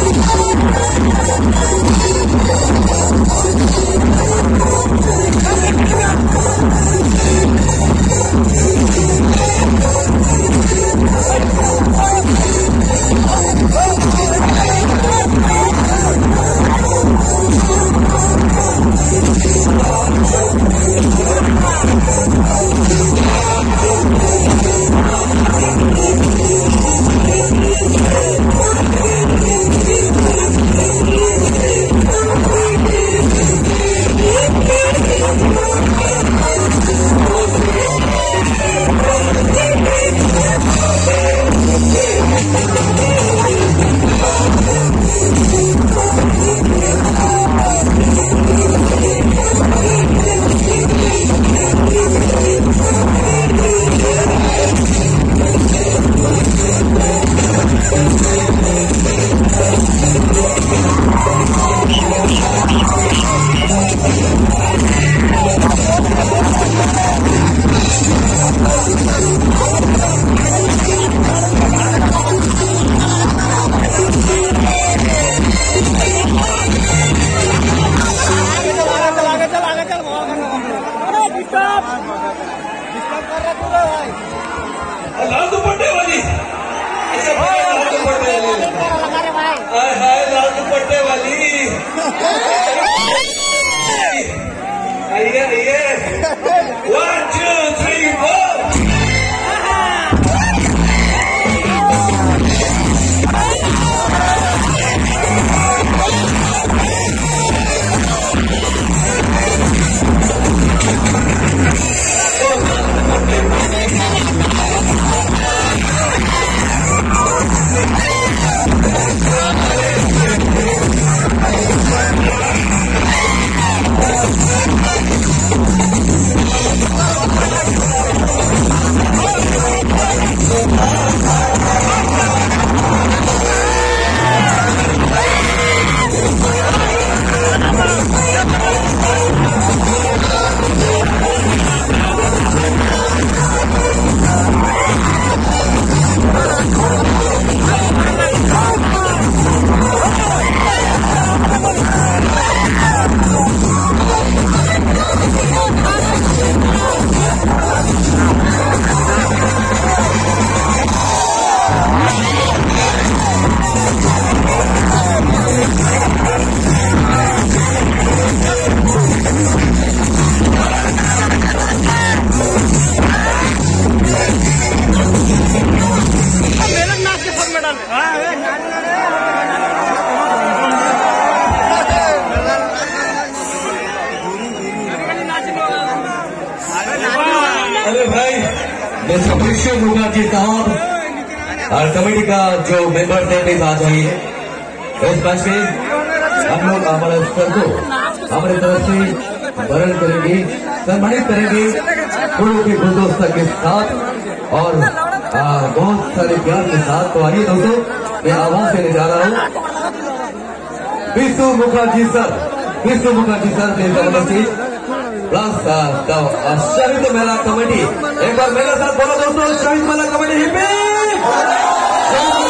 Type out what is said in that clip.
लाल दुपट्टे वाली लाल दुपट्टे वाली आइए आइए 1 2 3 4 अरे भाई जैसे अप्रिशिएट मुखर्जी साहब और कमेटी का जो मेंबर थे प्लीज आ जाइए। इस मैच में हम लोग हमारे स्तर को हमारी तरफ से वरण करेंगे, सम्मानित करेंगे गुरु के गुलदस्ता के साथ और बहुत सारे प्यार के साथ। तो आइए दोस्तों, मैं आवाज देने जा रहा हूँ विष्णु मुखर्जी सर, विष्णु मुखर्जी सर से प्लस शहीद मेला कमेटी। एक बार मेरे साथ बोलो दोस्तों, शहीद मेला कमेटी हिप